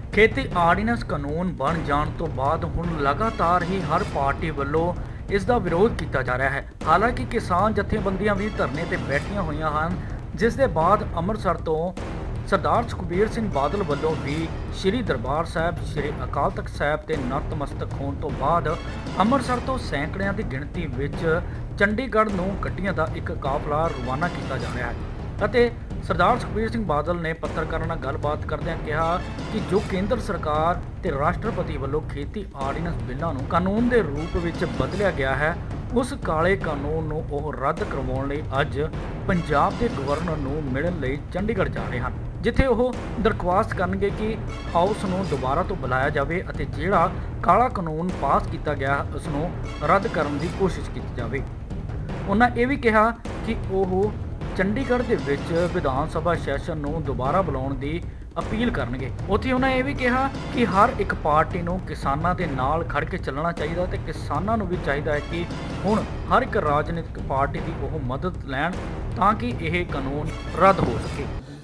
खेती ਆਰਡੀਨੈਂਸ ਕਾਨੂੰਨ ਬਣ ਜਾਣ ਤੋਂ ਬਾਅਦ ਹੁਣ ਲਗਾਤਾਰ ਹੀ ਹਰ ਪਾਰਟੀ ਵੱਲੋਂ ਇਸ ਦਾ ਵਿਰੋਧ ਕੀਤਾ ਜਾ ਰਿਹਾ ਹੈ। ਹਾਲਾਂਕਿ ਕਿਸਾਨ ਜਥੇਬੰਦੀਆਂ ਵੀ ਧਰਨੇ ਤੇ ਬੈਠੀਆਂ ਹੋਈਆਂ ਹਨ, ਜਿਸ ਦੇ ਬਾਅਦ ਅੰਮ੍ਰਿਤਸਰ ਤੋਂ ਸਰਦਾਰ ਸੁਖਬੀਰ ਸਿੰਘ ਬਾਦਲ ਵੱਲੋਂ ਵੀ ਸ਼੍ਰੀ ਦਰਬਾਰ ਸਾਹਿਬ ਸ਼੍ਰੀ ਅਕਾਲ ਤਖਤ ਸਾਹਿਬ ਤੇ ਨਤਮਸਤਕ ਹੋਣ ਤੋਂ ਬਾਅਦ ਅੰਮ੍ਰਿਤਸਰ ਤੋਂ ਸੈਂਕੜਿਆਂ ਦੀ ਗਿਣਤੀ ਵਿੱਚ ਚੰਡੀਗੜ੍ਹ ਨੂੰ ਗੱਡੀਆਂ ਦਾ ਇੱਕ ਕਾਫਲਾ ਰਵਾਨਾ ਕੀਤਾ ਜਾ ਰਿਹਾ ਹੈ ਅਤੇ ਸਰਦਾਰ ਸੁਖਬੀਰ ਸਿੰਘ ਬਾਦਲ ਨੇ ਪੱਤਰਕਾਰਾਂ ਨਾਲ ਗੱਲਬਾਤ ਕਰਦਿਆਂ ਕਿਹਾ ਕਿ ਜੋ ਕੇਂਦਰ ਸਰਕਾਰ ਤੇ ਰਾਸ਼ਟਰਪਤੀ ਵੱਲੋਂ ਖੇਤੀ ਆਰਡੀਨੈਂਸ ਬਿੱਲਾਂ ਨੂੰ ਕਾਨੂੰਨ ਦੇ ਰੂਪ ਵਿੱਚ ਬਦਲਿਆ ਗਿਆ ਹੈ, ਉਸ ਕਾਲੇ ਕਾਨੂੰਨ ਨੂੰ ਉਹ ਰੱਦ ਕਰਵਾਉਣ ਲਈ ਅੱਜ ਪੰਜਾਬ ਦੇ ਗਵਰਨਰ ਨੂੰ ਮਿਲਣ ਲਈ ਚੰਡੀਗੜ੍ਹ ਜਾ ਰਹੇ ਹਨ, ਜਿੱਥੇ ਉਹ ਦਰਖਾਸਤ ਕਰਨਗੇ ਕਿ ਹਾਊਸ ਨੂੰ ਦੁਬਾਰਾ ਤੋਂ ਬੁਲਾਇਆ ਜਾਵੇ ਅਤੇ ਜਿਹੜਾ ਕਾਲਾ ਕਾਨੂੰਨ ਪਾਸ ਕੀਤਾ ਗਿਆ ਉਸ ਨੂੰ ਰੱਦ ਕਰਨ ਦੀ ਕੋਸ਼ਿਸ਼ ਕੀਤੀ ਜਾਵੇ। ਉਹਨਾਂ ਇਹ ਵੀ ਕਿਹਾ ਕਿ ਉਹ ਚੰਡੀਗੜ੍ਹ ਦੇ ਵਿੱਚ ਵਿਧਾਨ ਸਭਾ ਸੈਸ਼ਨ ਨੂੰ ਦੁਬਾਰਾ ਬੁਲਾਉਣ ਦੀ ਅਪੀਲ ਕਰਨਗੇ। ਉੱਥੇ ਉਹਨਾਂ ਇਹ ਵੀ ਕਿਹਾ ਕਿ ਹਰ ਇੱਕ ਪਾਰਟੀ ਨੂੰ ਕਿਸਾਨਾਂ ਦੇ ਨਾਲ ਖੜ ਕੇ ਚੱਲਣਾ ਚਾਹੀਦਾ ਤੇ ਕਿਸਾਨਾਂ ਨੂੰ ਵੀ ਚਾਹੀਦਾ ਹੈ ਕਿ ਹੁਣ ਹਰ ਇੱਕ ਰਾਜਨੀਤਿਕ ਪਾਰਟੀ ਦੀ ਉਹ ਮਦਦ ਲੈਣ ਤਾਂ ਕਿ ਇਹ ਕਾਨੂੰਨ ਰੱਦ ਹੋ ਸਕੇ।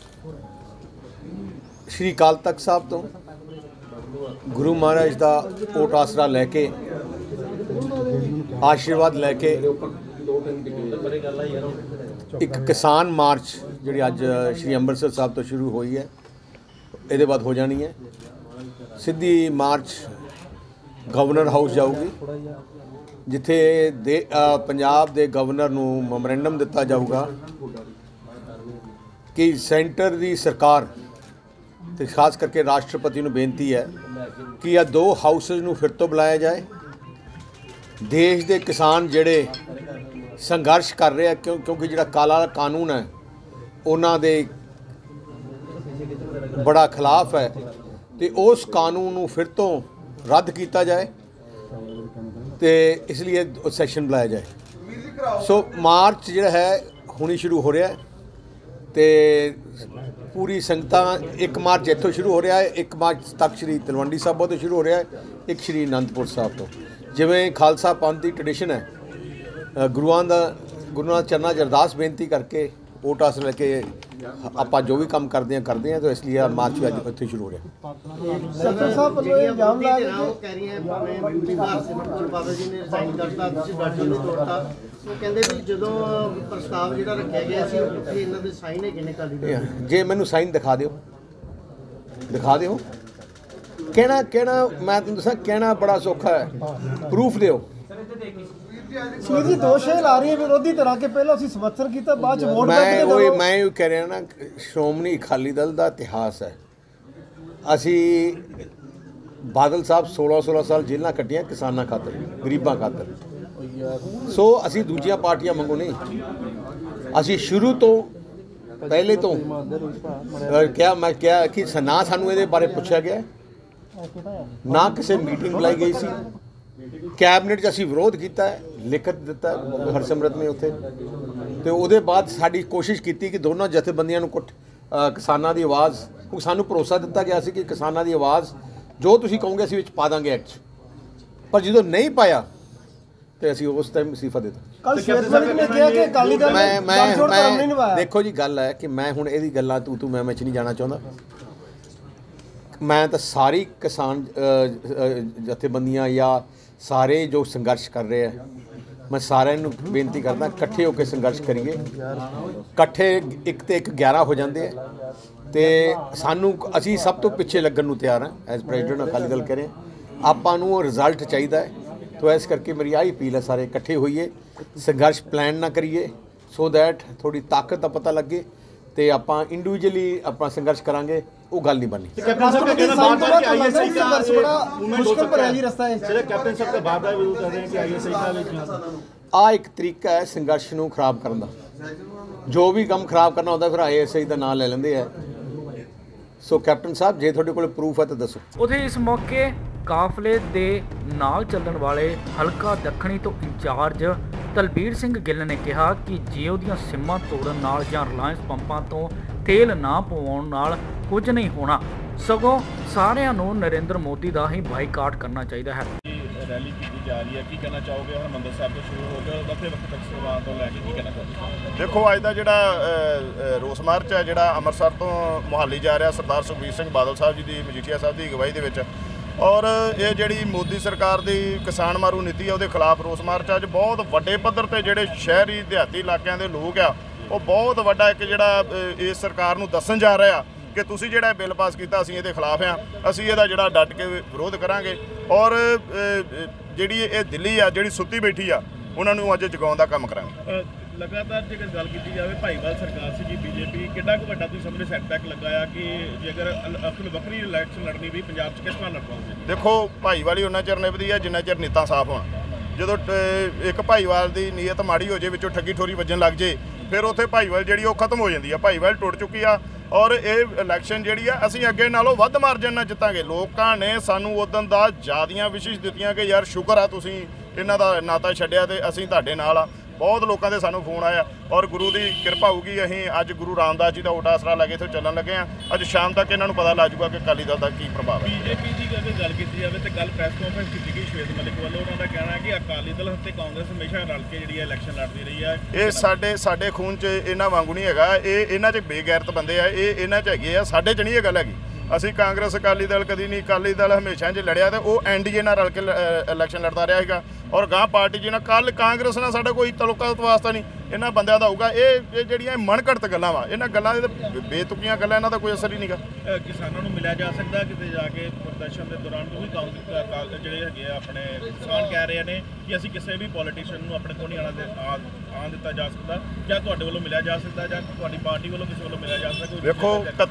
श्री अकाल तख्त साहब तो गुरु महाराज का ओट आसरा लैके आशीर्वाद लैके एक किसान मार्च जी अज श्री अंमृतसर साहब तो शुरू हुई है, ये बाद हो जानी है। सीधी मार्च गवर्नर हाउस जाऊगी, जिथे पंजाब के गवर्नर नूं मैमोरेंडम दिता जाऊगा कि सेंटर की सरकार तो खास करके राष्ट्रपति नूं बेनती है कि यह दो हाउसेज नूं फिर तो बुलाया जाए। देश के किसान जिहड़े संघर्ष कर रहे हैं क्योंकि जिहड़ा काला कानून है उन्हां दे बड़ा खिलाफ है, तो उस कानून नूं फिर तो रद्द किया जाए, तो इसलिए सैशन बुलाया जाए। सो मार्च जिहड़ा है हुणी शुरू हो रहा है, तो पूरी संगत 1 मार्च इत्थों शुरू हो रहा है, 1 मार्च तक श्री तलवंडी साहब तो शुरू हो रहा है, एक श्री आनंदपुर साहब तो जिवें खालसा पंथ की ट्रेडिशन है गुरुआं दा चरना च अरदास बेनती करके वोट हासिल लेके आप जो भी काम करते हैं, तो इसलिए मार्च भी अज इत्थे शुरू हो रहा है। जे मैनू साइन दिखा दिओ कहना मैं तुहानूं दसां कहना बड़ा सौखा है, प्रूफ दिओ। सुनील जी दोष ला रही है विरोधी तरह के पहले उसी समर्थन किया बाद वोट मैं कह रहा ना, श्रोमणी अकाली दल का इतिहास है। असी बादल साहब 16 साल जेलों कट्टियां किसानों खातर, गरीबों खातर। सो असी दूजिया पार्टियां वांगू नहीं, असी शुरू तो पहले तो क्या कि ना सानू ये बारे पूछा गया, ना किसी मीटिंग बुलाई गई सी, कैबिनेट असी विरोध किया है, लिखत दिता हरसिमरत ने उत्थे, तो उसदे बाद साडी कोशिश की कि दोनों जथेबंदियां नूं किसानां दी आवाज़, सानू भरोसा दिता गया सी कि किसानां दी आवाज़ जो तुसीं कहोगे असीं विच पा दांगे एक्ट, पर जो नहीं पाया तो असीं उस टाइम इस्तीफा देता। मैं देखो जी गल है कि मैं हुण इहदी गल्लां तू मैं नहीं जाना चाहुंदा। मैं तो सारी किसान जथेबंदियां या सारे जो संघर्ष कर रहे हैं, मैं सारे बेनती करदा इकट्ठे होकर संघर्ष करिए। इकट्ठे एक तो 11 हो जाते हैं, तो सानू असी सब तो पिछे लगन नूं तैयार हैं। एज प्रेजिडेंट अकाली दल कह रहे हैं आपां नूं रिजल्ट चाहिए है, तो इस करके मेरी यही अपील है सारे इकट्ठे होइए, संघर्ष प्लान ना करिए, सो दैट थोड़ी ताकत का पता लगे, तो आपां इंडिविजुअली अपना संघर्ष करांगे, वो गल नहीं बनी। आ एक तरीका है संघर्ष नूं खराब करने का, जो भी काम खराब करना होता फिर ISI का नाम ले लेंदे है। सो कैप्टन साहब जे तुहाडे कोल प्रूफ है तो दसो। उथे इस मौके काफले दे नाल चलण वाले हलका दखणी तो इंचार्ज तलबीर सिंह गिल ने कहा कि जे उहदियां सिमां तोड़न नाल जां रिलायंस पंपां तो तेल ना पवाउण नाल कुछ नहीं होना, सगों सारिਆਂ ਨੂੰ नरेंद्र मोदी का ही बाईकाट करना चाहिए है। रैली की जा रही है, की कहना चाहोगे? हरमंदर साहब तो शुरू हो गया, दफे वक्त तक सवार तो लैके की कहना चाहोगे? देखो अज का जोड़ा रोस मार्च है जोड़ा अमृतसर तो मोहाली जा रहा सरदार सुखबीर सिंह बादल साहब जी की मजीठीਆ साहब की अगवाई के और ये जी मोदी सरकार की किसान मारू नीति है उसके खिलाफ रोस मार्च अज बहुत वड्डे पद्धर ते जोड़े शहरी देहाती इलाकों के लोग आ वो बहुत वड्डा एक जोड़ा इस सरकार नूं दस्सण जा रहा कि तुसीं जिहड़ा बिल पास किया असीं इहदे खिलाफ हाँ, असीं इहदा जिहड़ा डट के विरोध करांगे और जिहड़ी ये दिल्ली आ जिहड़ी सुत्ती बैठी आ उन्हां नूं अज जगाउण दा काम करांगे। लगातार जेकर गल की जाए भाईवाल सरकार से जी बीजेपी कि वड्डा तुसीं सामने सैटबैक लगा कि जेकर अपनी बकरी इलैक्शन लड़नी भी पंजाब च किस तरह लड़ पाओगे? देखो भाईवाल ही उन्ना चिर निभदी है जिन्ना चिर नीतां साफ होण। जो एक भाईवाल की नीयत माड़ी हो जाए विचों ठगी ठोरी वजन लग जाए फिर उत्थे भाईवाल जिहड़ी वो खत्म हो जाती है। भाईवाल टुट चुकी आ और ये इलैक्शन जिहड़ी आ असीं अगे नालों वध मार्जन नाल जितांगे। लोकां ने सानूं उदन दा ज़्यादियां विशेष दित्तियां कि यार शुक्र आ तुसीं इन्हां दा नाता छड्डिया ते असीं तुहाडे नाल आ। बहुत लोगों के सानू फोन आया और गुरु की किरपा होगी अं अज गुरु रामदास जी का उल्टा आसरा लगे इतों चलन लगे हैं। अज शाम तक इन्हों पता लग जूगा कि अकाली दल का की प्रभाव है। बीजेपी की अगर गल की जाए तो कल प्रैस कॉन्फ्रेंस की गई श्वेत मलिक वालों उन्होंने कहना है कि अकाली दल ते कांग्रेस हमेशा रल के जी इलैक्शन लड़ती रही है। ये साडे खून च इन्हां वांगू नहीं है, ये इन्हां च बेगैरत बंदे आ, ये इन्हां च हैगे आ, साडे च नहीं ये गल हैगी। असी कांग्रेस अकाली दल कभी नहीं, अकाली दल हमेशा जो लड़िया तो वह एनडीए नाल रल के इलैक्शन लड़ता रहा है और गांह पार्टी जी कल कांग्रेस नाल साडा कोई तलुकात वास्ता नहीं इन्हां बंदियां दा होगा। ये जिहड़ियां मनघड़त गल्लां वा इन्हां गल्लां दे बेतुकीआं गल्लां इन्हां दा कोई असर ही नहीं गा। किसानों को मिलिया जा सकता किते जाके प्रदर्शन के दौरान क्योंकि कांग्रेस जिहड़े हैगे अपने किसान कह रहे हैं कि असीं किसी भी पॉलीटिशियन नूं अपने कोल नहीं आउण दिता जा सकता, क्या तुहाडे वल्लों मिलिया जा सकता जां तुहाडी पार्टी वल्लों किसी वल्लों मिलिया जा सकता? देखो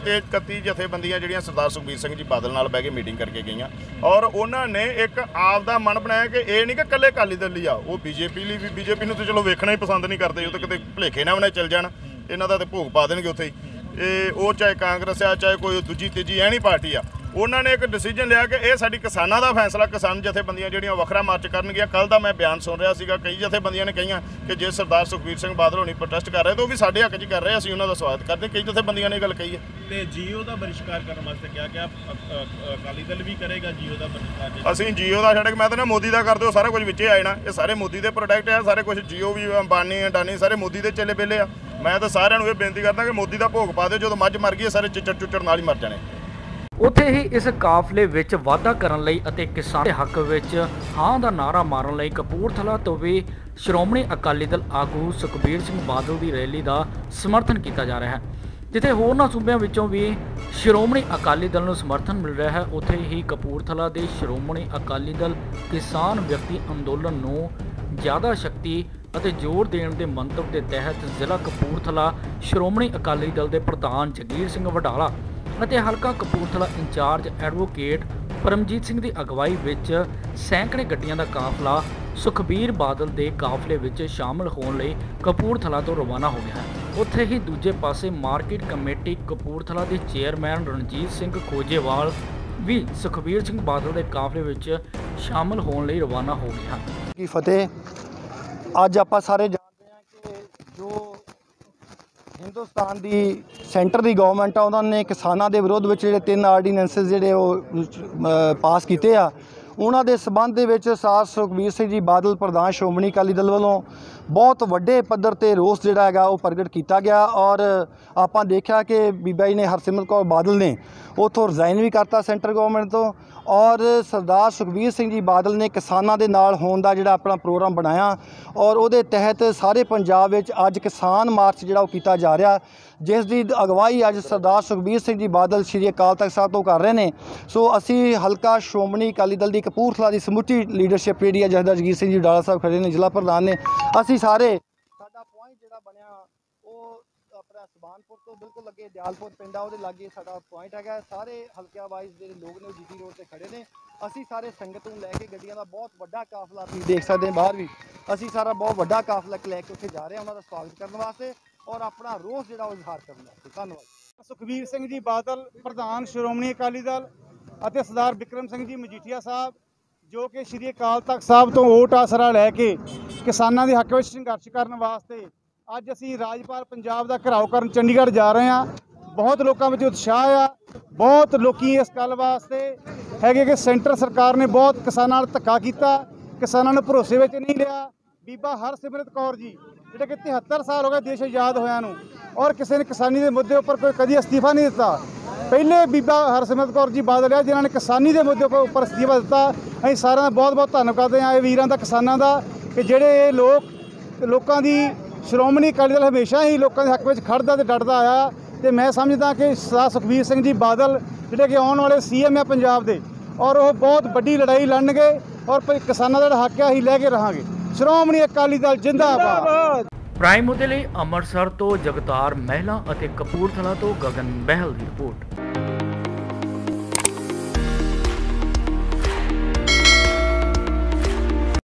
31 जथेबंदियां जिहड़ियां सरदार सुखबीर सिंह जी बादल नाल बैठ के मीटिंग करके गईयां और उन्होंने एक आप दा मन बनाया कि ये नहीं कि कल्ले अकाली दल ही आ, वो बीजेपी लिए भी बीजेपी नूं तो चलो वेखना ही पसंद नहीं करते, तो किते भुलेखे ना उन्हें चल जाण इन्हां दा ते भोग पा देणगे उत्थे ही। वो चाहे कांग्रेस आ चाहे कोई दूजी तीजी एनी पार्टी आ, उन्होंने एक डिसीजन लिया कि यह साडी किसानां दा फैसला, किसान जथेबंदियां जिहड़ियां वखरा मार्च करनगियां। कल दा मैं बयान सुन रहा सीगा, कई जथेबंदियां ने कहियां कि जे सरदार सुखबीर सिंह बादल होनी प्रोटेस्ट कर रहे तो भी साडे हक च कर रहे, असीं उन्हां दा स्वागत करदे। कई जथेबंदियां ने गल कही है ते जीओ दा बहिष्कार करने वास्ते क्या अकाली दल भी करेगा जीओ दा बहिष्कार? असीं जीओ दा छड्ड के मैं तो मोदी दा कर दो सारा कुछ विचे आ जाना। ये सारे मोदी दे प्रोडक्ट है, सारे कुछ जीओ भी अंबानी अडानी सारे मोदी दे चले बेले आ। मैं तो सारिਆਂ ਨੂੰ ਇਹ ਬੇਨਤੀ ਕਰਦਾ कि मोदी ਦਾ ਭੋਗ ਪਾ ਦਿਓ, ਜਦੋਂ ਮੱਝ ਮਰ ਗਈ ਸਾਰੇ ਚਿੱਚੜ ਚੁੱਚੜ ਨਾਲ ਹੀ ਮਰ ਜਾਣੇ। ਉੱਥੇ ਹੀ ਇਸ ਕਾਫਲੇ ਵਿੱਚ ਵਾਧਾ ਕਰਨ ਲਈ ਅਤੇ ਕਿਸਾਨ ਦੇ ਹੱਕ ਵਿੱਚ ਹਾਂ ਦਾ ਨਾਰਾ ਮਾਰਨ ਲਈ ਕਪੂਰਥਲਾ ਤੋਂ ਵੀ ਸ਼੍ਰੋਮਣੀ ਅਕਾਲੀ ਦਲ ਆਗੂ ਸੁਖਬੀਰ ਸਿੰਘ ਬਾਦਲ ਦੀ ਰੈਲੀ ਦਾ ਸਮਰਥਨ ਕੀਤਾ ਜਾ ਰਿਹਾ ਹੈ। ਜਿੱਥੇ ਹੋਰਨਾਂ ਸੂਬਿਆਂ ਵਿੱਚੋਂ ਵੀ ਸ਼੍ਰੋਮਣੀ ਅਕਾਲੀ ਦਲ ਨੂੰ ਸਮਰਥਨ ਮਿਲ ਰਿਹਾ ਹੈ, ਉੱਥੇ ਹੀ ਕਪੂਰਥਲਾ ਦੇ ਸ਼੍ਰੋਮਣੀ ਅਕਾਲੀ ਦਲ ਕਿਸਾਨ ਵਿਅਕਤੀ ਅੰਦੋਲਨ ਨੂੰ ਜ਼ਿਆਦਾ ਸ਼ਕਤੀ ਅਤੇ ਜ਼ੋਰ ਦੇਣ ਦੇ ਮੰਤਵ ਦੇ ਤਹਿਤ ਜ਼ਿਲ੍ਹਾ ਕਪੂਰਥਲਾ ਸ਼੍ਰੋਮਣੀ ਅਕਾਲੀ ਦਲ ਦੇ ਪ੍ਰਧਾਨ ਜਗੀਰ ਸਿੰਘ ਵਡਾਲਾ ਅਤੇ ਹਲਕਾ ਕਪੂਰਥਲਾ ਇੰਚਾਰਜ ਐਡਵੋਕੇਟ ਪਰਮਜੀਤ ਸਿੰਘ ਦੀ ਅਗਵਾਈ ਵਿੱਚ ਸੈਂਕੜੇ ਗੱਡੀਆਂ ਦਾ ਕਾਫਲਾ ਸੁਖਬੀਰ ਬਾਦਲ ਦੇ ਕਾਫਲੇ ਵਿੱਚ ਸ਼ਾਮਲ ਹੋਣ ਲਈ ਕਪੂਰਥਲਾ ਤੋਂ ਰਵਾਨਾ ਹੋ ਗਿਆ ਹੈ। ਉੱਥੇ ਹੀ ਦੂਜੇ ਪਾਸੇ ਮਾਰਕੀਟ ਕਮੇਟੀ ਕਪੂਰਥਲਾ ਦੇ ਚੇਅਰਮੈਨ ਰਣਜੀਤ ਸਿੰਘ ਖੋਜੇਵਾਲ ਵੀ ਸੁਖਬੀਰ ਸਿੰਘ ਬਾਦਲ ਦੇ ਕਾਫਲੇ ਵਿੱਚ ਸ਼ਾਮਲ ਹੋਣ ਲਈ ਰਵਾਨਾ ਹੋ ਗਏ ਹਨ। ਕੀ ਫਤਿਹ। ਅੱਜ ਆਪਾਂ ਸਾਰੇ ਜਾਣਦੇ ਹਾਂ ਕਿ ਜੋ ਹਿੰਦੁਸਤਾਨ ਦੀ ਸੈਂਟਰ ਦੀ ਗਵਰਨਮੈਂਟ ਆ ਉਹਨਾਂ ਨੇ ਕਿਸਾਨਾਂ ਦੇ ਵਿਰੋਧ ਵਿੱਚ ਜਿਹੜੇ 3 ਆਰਡੀਨੈਂਸਸ ਜਿਹੜੇ ਉਹ ਪਾਸ ਕੀਤੇ ਆ, ਉਹਨਾਂ ਦੇ ਸਬੰਧ ਦੇ ਵਿੱਚ ਸਰਦਾਰ ਸੁਖਬੀਰ ਸਿੰਘ ਜੀ ਬਾਦਲ ਪ੍ਰਧਾਨ ਸ਼੍ਰੋਮਣੀ ਅਕਾਲੀ ਦਲ ਵੱਲੋਂ ਬਹੁਤ ਵੱਡੇ ਪੱਧਰ ਤੇ ਰੋਸ ਜਿਹੜਾ ਹੈਗਾ ਉਹ ਪ੍ਰਗਟ ਕੀਤਾ ਗਿਆ ਔਰ ਆਪਾਂ ਦੇਖਿਆ ਕਿ ਬੀਬਾ ਜੀ ਨੇ ਹਰਸਿਮਰਤ ਕੌਰ ਬਾਦਲ ਨੇ ਉੱਥੋਂ ਰਿਜ਼ਾਈਨ ਵੀ ਕਰਤਾ ਸੈਂਟਰ ਗਵਰਨਮੈਂਟ ਤੋਂ ਔਰ ਸਰਦਾਰ ਸੁਖਬੀਰ ਸਿੰਘ ਜੀ ਬਾਦਲ ਨੇ ਕਿਸਾਨਾਂ ਦੇ ਨਾਲ ਹੋਣ ਦਾ ਜਿਹੜਾ ਆਪਣਾ ਪ੍ਰੋਗਰਾਮ ਬਣਾਇਆ ਔਰ ਉਹਦੇ ਤਹਿਤ ਸਾਰੇ ਪੰਜਾਬ ਵਿੱਚ ਅੱਜ ਕਿਸਾਨ ਮਾਰਚ ਜਿਹੜਾ ਉਹ ਕੀਤਾ ਜਾ ਰਿਹਾ, ਜਿਸ ਦੀ ਅਗਵਾਈ ਅੱਜ ਸਰਦਾਰ ਸੁਖਬੀਰ ਸਿੰਘ ਜੀ ਬਾਦਲ ਸ਼੍ਰੀ ਅਕਾਲ ਤਖਤ ਸਾਹਿਬ ਤੋਂ ਕਰ ਰਹੇ ਨੇ। ਸੋ ਅਸੀਂ ਹਲਕਾ ਸ਼੍ਰੋਮਣੀ ਅਕਾਲੀ ਦਲ ਦੀ ਕਪੂਰਥਲਾ ਦੀ ਸਮੁੱਚੀ ਲੀਡਰਸ਼ਿਪ ਜਿਹੜੀ ਹੈ ਜਥੇਦਾਰ ਜਗੀਰ ਸਿੰਘ ਜੀ ਵਡਾਲਾ ਸਾਹਿਬ ਖੜੇ ਨੇ, ਜ਼ਿਲ੍ਹਾ ਪ੍ਰਧਾਨ ਨੇ, ਅਸੀਂ ਸਾਰੇ ਸਾਡਾ ਪੁਆਇੰਟ ਜਿਹੜਾ ਬਣਿਆ ਉਹ ਆਪਣਾ ਸੁਬਾਨਪੁਰ ਤੋਂ ਬਿਲਕੁਲ ਅੱਗੇ ਦਿਆਲਪੁਰ ਪਿੰਡ ਆ ਉਹਦੇ ਲਾਗੇ ਸਾਡਾ ਪੁਆਇੰਟ ਹੈਗਾ। ਸਾਰੇ ਹਲਕਿਆਂ ਵਾਈਜ਼ ਜਿਹੜੇ ਲੋਕ ਨੇ ਉਹ ਜੀਟੀ ਰੋਡ 'ਤੇ ਖੜੇ ਨੇ। ਅਸੀਂ ਸਾਰੇ ਸੰਗਤ ਨੂੰ ਲੈ ਕੇ ਗੱਡੀਆਂ ਦਾ ਬਹੁਤ ਵੱਡਾ ਕਾਫਲਾ ਤੁਸੀਂ ਦੇਖ ਸਕਦੇ ਬਾਹਰ ਵੀ ਅਸੀਂ ਸਾਰਾ ਬਹੁਤ ਵੱਡਾ ਕਾਫਲਾ ਲੈ ਕੇ ਉੱਥੇ ਜਾ ਰਹੇ ਹਾਂ ਉਹਨਾਂ ਦਾ ਸਵਾਗਤ ਕਰਨ ਵਾਸਤੇ ਔਰ ਆਪਣਾ ਰੋਸ ਜਿਹੜਾ ਉਹ ਇਜ਼ਹਾਰ ਕਰਨ ਵਾਸਤੇ। ਧੰਨਵਾਦ। ਸੁਖਬੀਰ ਸਿੰਘ ਜੀ ਬਾਦਲ ਪ੍ਰਧਾਨ ਸ਼੍ਰੋਮਣੀ ਅਕਾਲੀ ਦਲ ਅਤੇ ਸਰਦਾਰ ਬਿਕਰਮ ਸਿੰਘ ਜੀ ਮਜੀਠੀਆ ਸਾਹਿਬ ਜੋ ਕਿ ਸ਼੍ਰੀ ਅਕਾਲ ਤਖਤ ਸਾਹਿਬ ਤੋਂ ਓਟ ਆਸਰਾ ਲੈ ਕੇ ਕਿਸਾਨਾਂ ਦੇ ਹੱਕ ਵਿੱਚ ਸੰਘਰਸ਼ ਕਰਨ ਵਾਸਤੇ ਅੱਜ ਅਸੀਂ ਰਾਜਪਾਲ ਪੰਜਾਬ ਦਾ ਘਿਰਾਓ ਕਰਨ ਚੰਡੀਗੜ੍ਹ ਜਾ ਰਹੇ ਹਾਂ। ਬਹੁਤ ਲੋਕਾਂ ਵਿੱਚ ਉਤਸ਼ਾਹ ਆ, ਬਹੁਤ ਲੋਕੀ ਇਸ ਗੱਲ ਵਾਸਤੇ ਹੈਗੇ ਕਿ ਸੈਂਟਰ ਸਰਕਾਰ ਨੇ ਬਹੁਤ ਕਿਸਾਨਾਂ ਨਾਲ ਧੱਕਾ ਕੀਤਾ ਕਿਸਾਨਾਂ ਨੂੰ ਭਰੋਸੇ ਵਿੱਚ ਨਹੀਂ ਲਿਆ। ਬੀਬਾ ਹਰਸਿਮਰਤ ਕੌਰ ਜੀ ਜਿਹੜੇ ਕਿ 73 ਸਾਲ ਹੋ ਗਏ ਦੇਸ਼ ਆਜ਼ਾਦ ਹੋਇਆਂ ਨੂੰ, ਔਰ ਕਿਸੇ ਨੇ ਕਿਸਾਨੀ ਦੇ ਮੁੱਦੇ ਉੱਪਰ ਕੋਈ ਕਦੀ ਅਸਤੀਫਾ ਨਹੀਂ ਦਿੱਤਾ। ਪਹਿਲੇ ਬੀਬਾ ਹਰਸਿਮਰਤ ਕੌਰ ਜੀ ਬਾਦਲ ਆ ਜਿਨ੍ਹਾਂ ਨੇ ਕਿਸਾਨੀ ਦੇ ਮੁੱਦੇ ਉੱਪਰ ਅਸਤੀਫਾ ਦਿੱਤਾ। ਅਸੀਂ ਸਾਰਿਆਂ ਦਾ ਬਹੁਤ ਬਹੁਤ ਧੰਨਵਾਦ ਕਰਦੇ ਹਾਂ ਇਹ ਵੀਰਾਂ ਦਾ, ਕਿਸਾਨਾਂ ਦਾ, ਕਿ ਜਿਹੜੇ ਇਹ ਲੋਕਾਂ ਦੀ ਸ਼੍ਰੋਮਣੀ ਅਕਾਲੀ ਦਲ ਹਮੇਸ਼ਾ ਹੀ ਲੋਕਾਂ ਦੇ ਹੱਕ ਵਿੱਚ ਖੜਦਾ ਤੇ ਡਟਦਾ ਆਇਆ। ਤੇ ਮੈਂ ਸਮਝਦਾ ਕਿ ਸਰਦਾਰ ਸੁਖਬੀਰ ਸਿੰਘ ਜੀ ਬਾਦਲ ਜਿਹੜੇ ਕਿ ਆਉਣ ਵਾਲੇ CM ਆ ਪੰਜਾਬ ਦੇ, ਔਰ ਉਹ ਬਹੁਤ ਵੱਡੀ ਲੜਾਈ ਲੜਨਗੇ ਔਰ ਕਿਸਾਨਾਂ ਦਾ ਜਿਹੜਾ ਹੱਕ ਆ ਅਸੀਂ ਲੈ ਕੇ ਰਹਾਂਗੇ। ਸ਼੍ਰੋਮਣੀ ਅਕਾਲੀ ਦਲ ਜਿੰਦਾਬਾਦ। ਪ੍ਰਾਈਮ ਮੁੱਦੇ ਲਈ ਅੰਮ੍ਰਿਤਸਰ ਤੋਂ ਜਗਤਾਰ ਮਹਿਲਾ ਅਤੇ ਕਪੂਰਥਲਾ ਤੋਂ ਗਗਨ ਬਹਿਲ ਦੀ ਰਿਪੋਰਟ।